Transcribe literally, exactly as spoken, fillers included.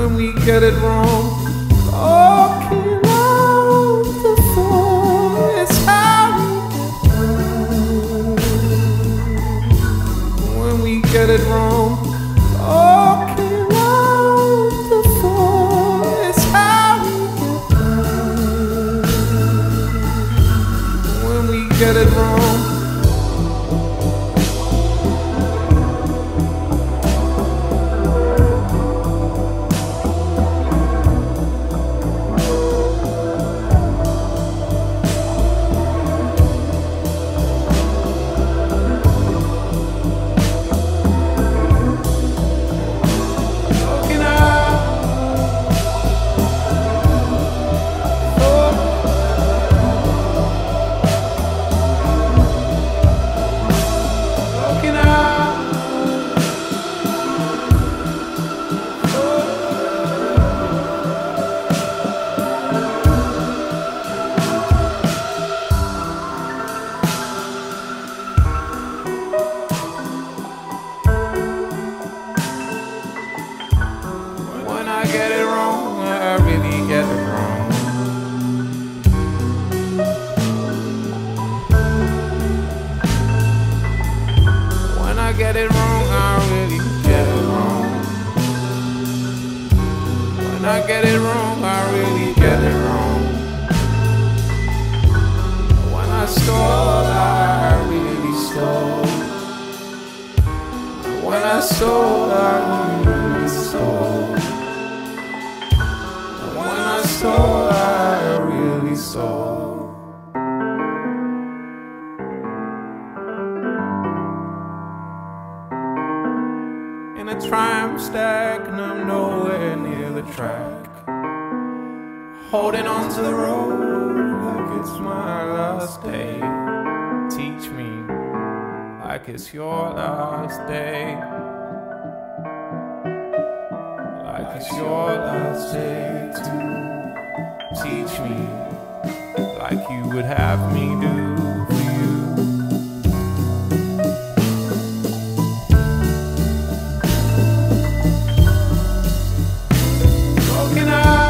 when we get it wrong. Walking out the floor is how we get when we get it wrong. Walking out the floor is how we get when we get it wrong. Holding on to the road like it's my last day. Teach me like it's your last day. Like it's your last day to teach me like you would have me do for you. Walking out.